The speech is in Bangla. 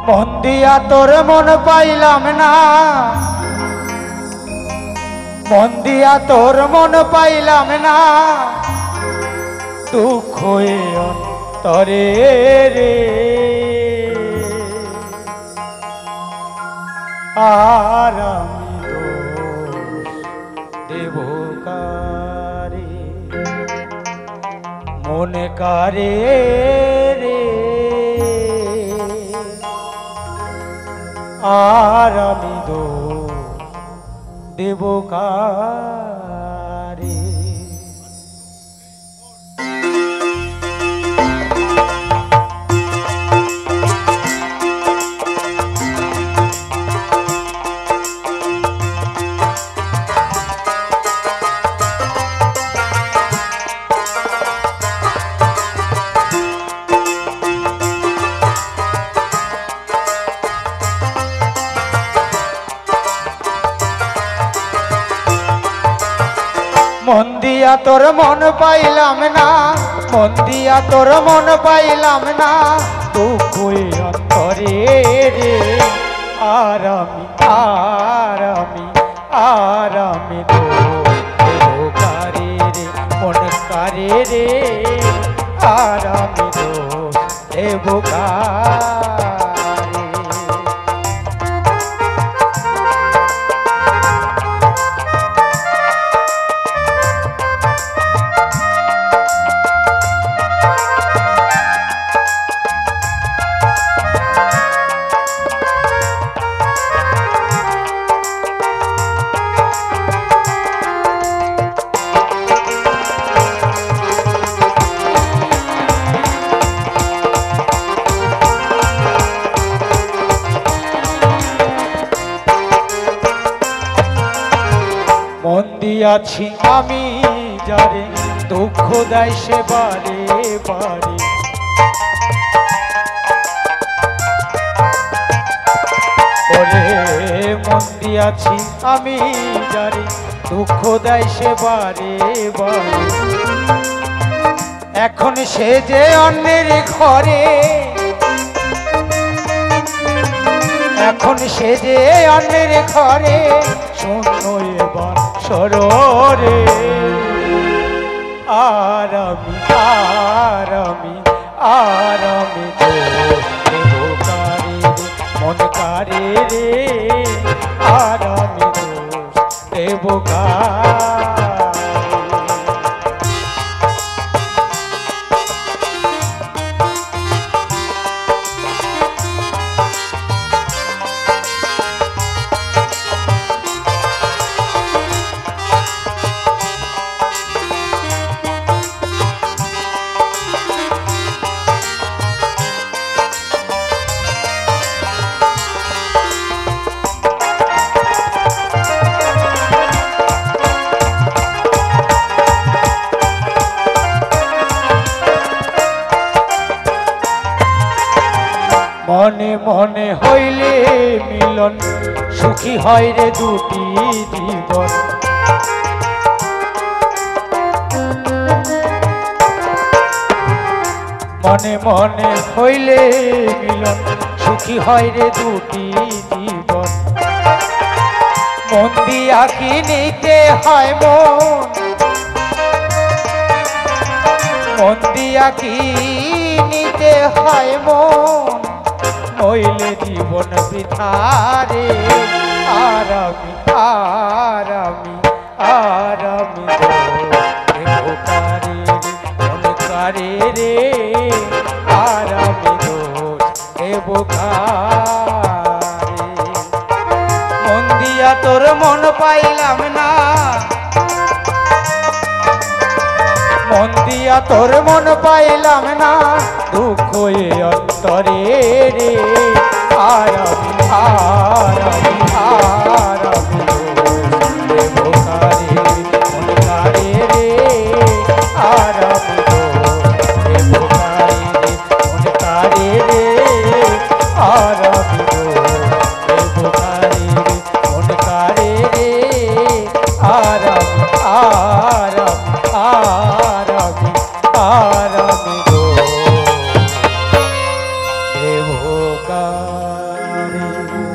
মন দিয়া তোর মন পাইলাম না, মন দিয়া তোর মন পাইলাম না, দুঃখ অন্তরে রে। আর আমি দোষ দেব কারে, মনে কারে রে। আর আমি দোষ দেব কারে। মন দিয়া তোর মন পাইলাম না, মন দিয়া তোর মন পাইলাম না, দুঃখ অন্তরে রে। আর আমি দেব কারে রে, মন কারে রে। আর আমি দেব কারে। মন দিয়াছি আমি যারে, দুঃখ দেয় সে বারে বারে। ওরে মন দিয়াছি আমি যারে, দুঃখ দেয় সে বারে বারে। এখন সে যে অন্যের ঘরে, এখন সে যে অন্যের ঘরে, শূন্য এবার সররে। আর আমি দেব কারে রে, মন কারে রে। আর আমি দেব কারে। মনে মনে হইলে মিলন, সুখী হয় রে দুটি জীবন। মনে মনে হইলে মিলন, সুখী হয় রে দুটি জীবন। মন দিয়া কি নিতে হয় মন, মন দিয়া কি নিতে হয় মন, নইলে জীবন বৃথারে। আর আমি দেব কারে রে, মন কারে রে। আর আমি দেব কারে। মন দিয়া তোর মন পাইলাম না, মন দিয়া তোর মন পাইলাম না, দুঃখ অন্তরে রে। আর আমি দেব কারে, মন কারে রে। আর আমি দেব কারে রে, মন কারে রে। আর আমি দেব কারে রে, মন কারে রে। আর আমি দেব কারে।